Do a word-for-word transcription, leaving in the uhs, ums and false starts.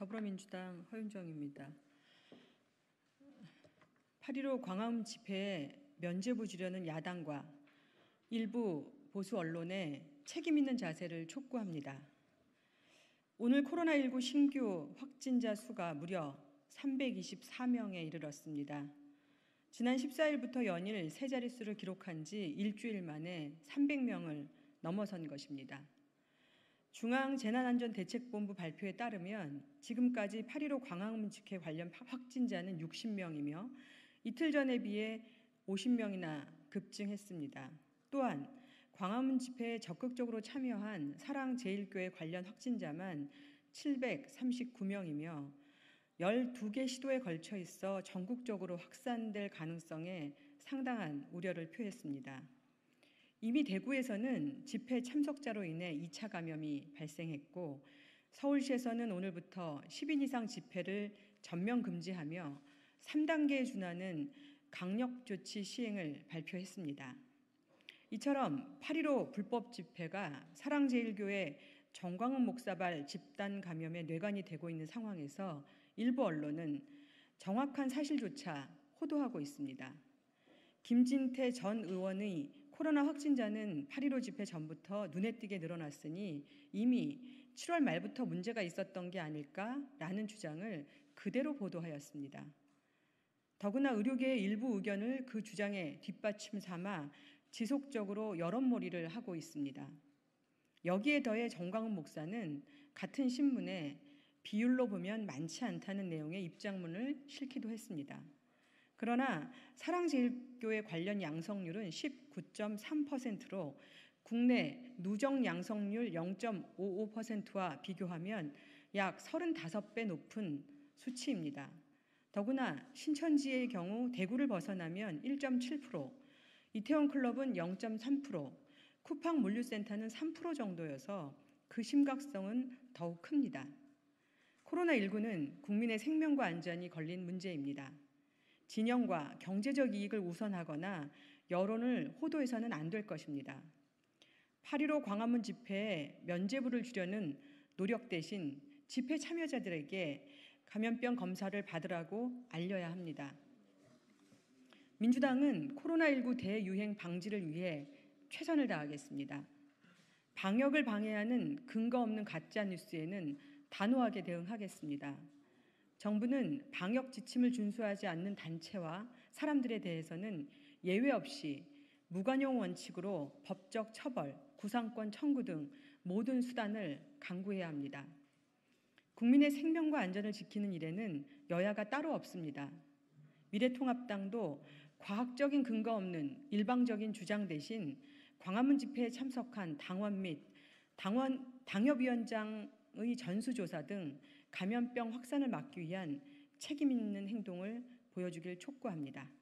더불어민주당 허윤정입니다. 팔일오 광화문 집회에 면죄부 주려는 야당과 일부 보수 언론의 책임 있는 자세를 촉구합니다. 오늘 코로나십구 신규 확진자 수가 무려 삼백이십사 명에 이르렀습니다. 지난 십사일부터 연일 세 자릿수를 기록한 지 일주일 만에 삼백 명을 넘어선 것입니다. 중앙재난안전대책본부 발표에 따르면 지금까지 팔일오 광화문 집회 관련 확진자는 육십 명이며 이틀 전에 비해 오십 명이나 급증했습니다. 또한 광화문 집회에 적극적으로 참여한 사랑제일교회 관련 확진자만 칠백삼십구 명이며 열두 개 시도에 걸쳐 있어 전국적으로 확산될 가능성에 상당한 우려를 표했습니다. 이미 대구에서는 집회 참석자로 인해 이 차 감염이 발생했고 서울시에서는 오늘부터 십 인 이상 집회를 전면 금지하며 삼 단계에 준하는 강력조치 시행을 발표했습니다. 이처럼 팔일오 불법 집회가 사랑제일교회 정광훈 목사발 집단 감염의 뇌관이 되고 있는 상황에서 일부 언론은 정확한 사실조차 호도하고 있습니다. 김진태 전 의원의 코로나 확진자는 팔일오 집회 전부터 눈에 띄게 늘어났으니 이미 칠월 말부터 문제가 있었던 게 아닐까라는 주장을 그대로 보도하였습니다. 더구나 의료계의 일부 의견을 그 주장에 뒷받침 삼아 지속적으로 여론몰이를 하고 있습니다. 여기에 더해 정광훈 목사는 같은 신문에 비율로 보면 많지 않다는 내용의 입장문을 실기도 했습니다. 그러나 사랑제일교회 관련 양성률은 십구 점 삼 퍼센트로 국내 누적 양성률 영 점 오오 퍼센트와 비교하면 약 서른다섯 배 높은 수치입니다. 더구나 신천지의 경우 대구를 벗어나면 일 점 칠 퍼센트, 이태원클럽은 영 점 삼 퍼센트, 쿠팡 물류센터는 삼 퍼센트 정도여서 그 심각성은 더욱 큽니다. 코로나십구는 국민의 생명과 안전이 걸린 문제입니다. 진영과 경제적 이익을 우선하거나 여론을 호도해서는 안 될 것입니다. 팔일오 광화문 집회에 면죄부를 주려는 노력 대신 집회 참여자들에게 감염병 검사를 받으라고 알려야 합니다. 민주당은 코로나십구 대유행 방지를 위해 최선을 다하겠습니다. 방역을 방해하는 근거 없는 가짜 뉴스에는 단호하게 대응하겠습니다. 정부는 방역 지침을 준수하지 않는 단체와 사람들에 대해서는 예외 없이 무관용 원칙으로 법적 처벌, 구상권 청구 등 모든 수단을 강구해야 합니다. 국민의 생명과 안전을 지키는 일에는 여야가 따로 없습니다. 미래통합당도 과학적인 근거 없는 일방적인 주장 대신 광화문 집회에 참석한 당원 및 당원, 당협위원장의 전수조사 등 감염병 확산을 막기 위한 책임 있는 행동을 보여주길 촉구합니다.